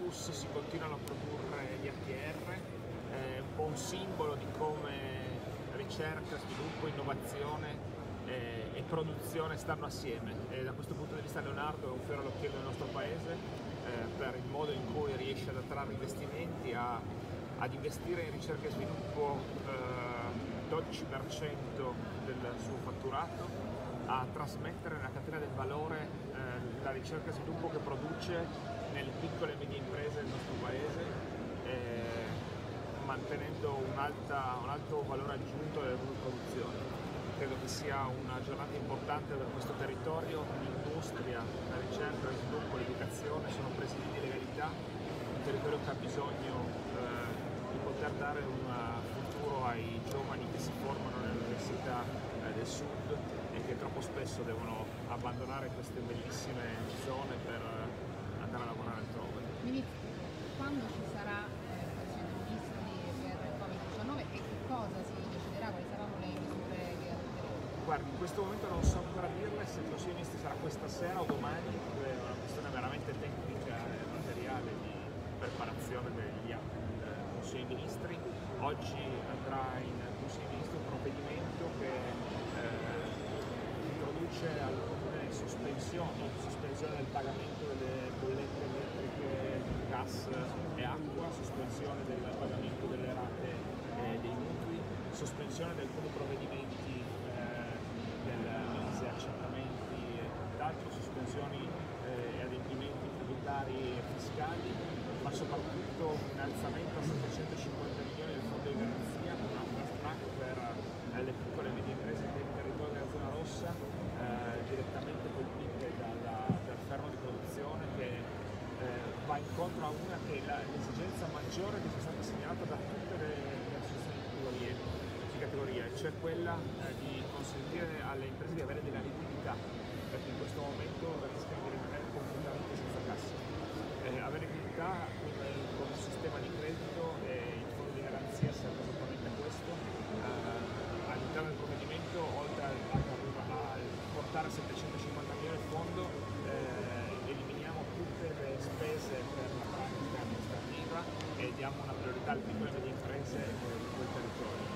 Airbus si continuano a produrre gli ATR, un po' un simbolo di come ricerca, sviluppo, innovazione e produzione stanno assieme, e da questo punto di vista Leonardo è un fiore all'occhiello del nostro paese per il modo in cui riesce ad attrarre investimenti, ad investire in ricerca e sviluppo 12% del suo fatturato, a trasmettere nella catena del valore la ricerca e sviluppo che produce nelle piccole e medie imprese del nostro paese, mantenendo un alto valore aggiunto delle loro produzioni. Credo che sia una giornata importante per questo territorio. L'industria, la ricerca, lo sviluppo, l'educazione sono presidi di legalità, un territorio che ha bisogno di poter dare un futuro ai giovani che si formano nelle università del sud e che troppo spesso devono abbandonare queste bellissime zone per andare a lavorare altrove. Ministro, quando ci sarà il Consiglio dei Ministri per il Covid-19 e che cosa si deciderà, quali saranno le misure che adotteremo? Guardi, in questo momento non so ancora dirle se il Consiglio dei Ministri sarà questa sera o domani, è una questione veramente tecnica e materiale di preparazione degli atti del Consiglio dei Ministri. Oggi andrà in Consiglio dei Ministri un provvedimento che introduce alcune sospensione del pagamento delle bollette elettriche, gas e acqua, sospensione del pagamento delle rate dei mutui, sospensione di alcuni provvedimenti del MISE, accertamenti e quant'altro, sospensioni e adempimenti tributari e fiscali, ma soprattutto un innalzamento a 750 milioni del fondo di garanzia, una fast track per le piccole e medie imprese del territorio della zona rossa, direttamente colpite dal fermo di produzione, che va incontro a una che è l'esigenza maggiore che ci è stata segnalata da tutte le associazioni di categoria, cioè quella di consentire alle imprese di avere della liquidità, perché in questo momento rischiano di rimanere completamente senza cassa. Avere liquidità con un sistema di credito e il fondo di garanzia serve esattamente a questo. All'interno del provvedimento, oltre a portare 750 milioni il fondo, eliminiamo tutte le spese per la pratica amministrativa e diamo una priorità alle piccole e medie imprese di quel territorio.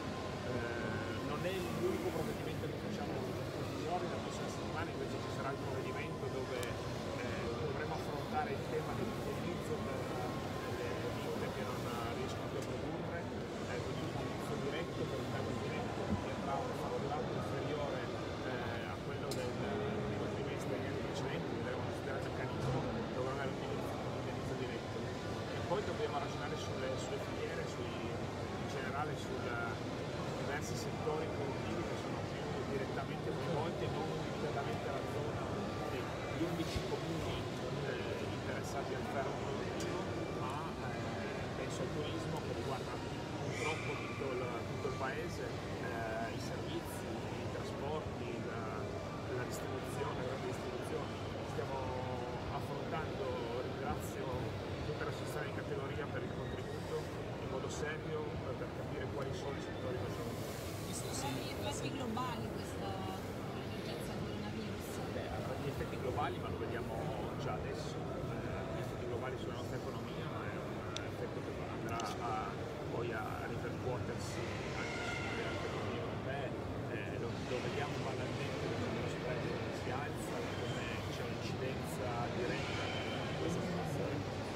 Non è l'unico provvedimento che facciamo in questi giorni. La prossima settimana invece ci sarà il provvedimento dove dovremo affrontare il tema dell'utilizzo per le ditte che non riescono più a produrre, quindi l'utilizzo diretto per il taglio diretto che avrà un fatturato inferiore a quello del primo trimestre degli anni precedenti. Vedremo uno studio del meccanismo, dovrà avere un utilizzo diretto. E poi dobbiamo ragionare sulle filiere, in generale sui diversi settori produttivi che sono più direttamente coinvolti e non limitatamente alla zona degli 11 comuni interessati al ferro produttivo, ma penso al turismo che riguarda purtroppo tutto il paese, i servizi, i trasporti, la distribuzione, la grande distribuzione. Stiamo affrontando, ringrazio tutte le associazioni di categoria per il contributo in modo serio per capire quali sono i settori maggiori. Gli effetti globali questa emergenza coronavirus? Avrà gli effetti globali, ma lo vediamo già adesso, gli effetti globali sulla nostra economia, ma è un effetto che andrà poi a ripercuotersi anche sulle altre economie europee. Lo vediamo banalmente come lo spread si alza, come c'è un'incidenza diretta di questa situazione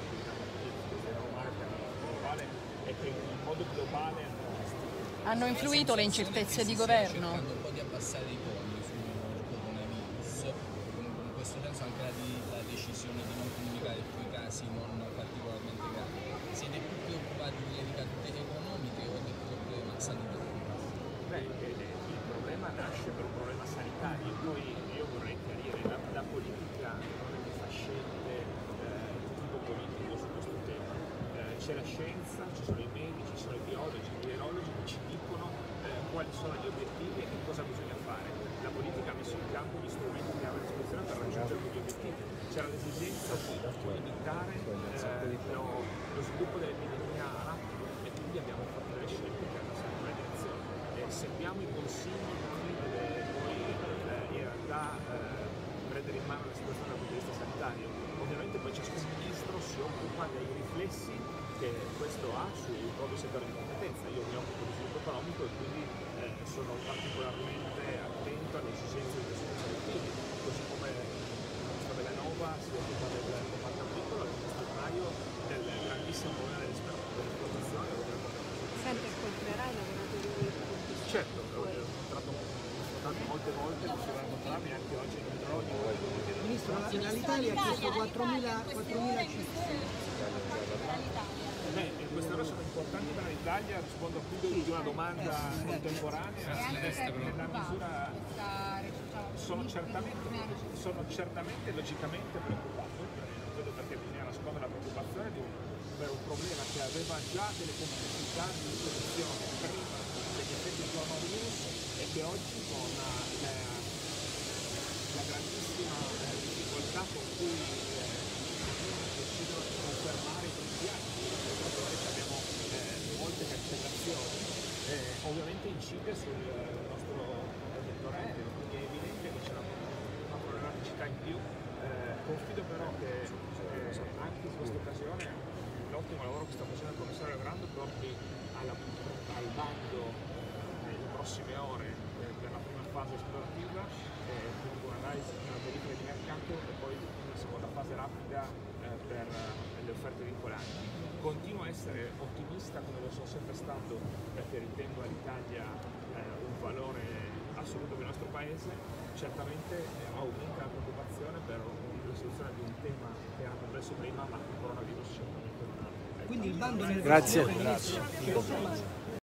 normale globale e che in modo globale andrà gestito. Hanno influito le incertezze di governo? Cercando un po' di abbassare i toni sul coronavirus, in questo senso anche la decisione di non comunicare più i casi non particolarmente gravi. Siete più preoccupati delle ricadute economiche o del problema sanitario? Il problema nasce per un problema sanitario, poi io vorrei chiarire, la politica non è che fa scelte di tipo politico su questo tema. C'è la scienza, ci sono i medici, ci sono i biologi, gli virologi che ci dicono quali sono gli obiettivi e che cosa bisogna fare. La politica ha messo in campo gli strumenti che ha a disposizione per raggiungere quegli obiettivi. C'era l'esigenza di limitare lo sviluppo dell'epidemia e quindi abbiamo fatto delle scelte che hanno sempre una direzione. Seguiamo i consigli, quindi poi in realtà prendere in mano la situazione dal punto di vista sanitario. Ovviamente poi ciascun ministro si occupa dei riflessi che questo ha sui propri settori di competenza. Io mi occupo di sviluppo economico e quindi sono particolarmente attento alle esigenze dei tessuti produttivi, così come il ministro Bellanova si occupa del comparto agricolo e il ministro Maio del grandissimo problema dell'esportazione o delle competenze. Sempre incontrerai i lavoratori pubblici? Certo, ho incontrato molte volte, possiamo incontrarmi anche oggi in Metrodio. Ministro, l'Italia ha chiesto 4.000 CIS. Queste ore sono importanti per l'Italia, rispondo a più di una domanda contemporanea. Nella misura sono certamente logicamente preoccupato, non vedo perché bisogna nascondere la preoccupazione per un problema che aveva già delle complessità di soluzione prima degli effetti del coronavirus e che oggi con la grandissima difficoltà con cui decidono di confermare i principi, abbiamo molte cancellazioni, ovviamente incide sul nostro settore aereo, quindi è evidente che c'è una problematicità in più. Confido però che anche in questa occasione l'ottimo lavoro che sta facendo il commissario Grando porti al bando nelle prossime ore per la prima fase esplorativa, quindi un'analisi, una verifica di mercato e poi una seconda fase rapida per le offerte vincolanti. Continuo a essere ottimista come lo sono sempre stato perché ritengo all'Italia un valore assoluto per il nostro paese. Certamente aumenta la preoccupazione per la soluzione di un tema che era complesso prima, ma il coronavirus certamente non ha. Quindi il bando Grazie. si conferma.